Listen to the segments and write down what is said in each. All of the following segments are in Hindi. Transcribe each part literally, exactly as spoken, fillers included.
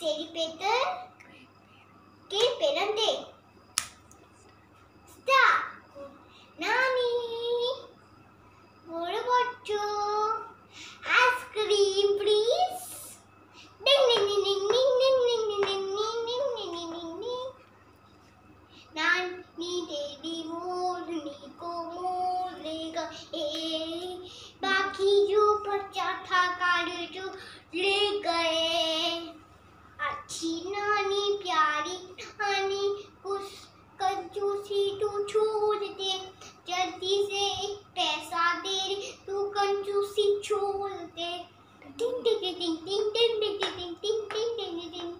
Harry Potter के पेरेंटे Start. Nani, what about you? Ice cream, please. Ding ding ding ding ding ding ding ding ding ding ding ding ding ding. Nani देवी मोरनी को मोर लेगा ए, बाकी जो बचा था काले जो ले गए। अच्छी नानी प्यारी नानी कुछ कंजूसी तू छोड़ दे, जल्दी से एक पैसा दे तू कंजूसी छोड़ दे। टिंग टिंग टिंग टिंग टिंग टिंग टिंग टिंग टिंग टिंग टिंग।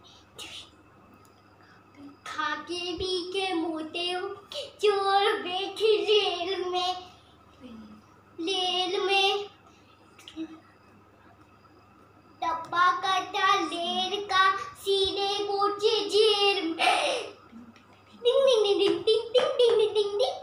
खाके पी के मोटे हो चोर बैठे जेल में, जेल में डब्बा कटा लेर का सीधे पहुंचे जेल में। Ding ding ding ding ding ding ding ding ding.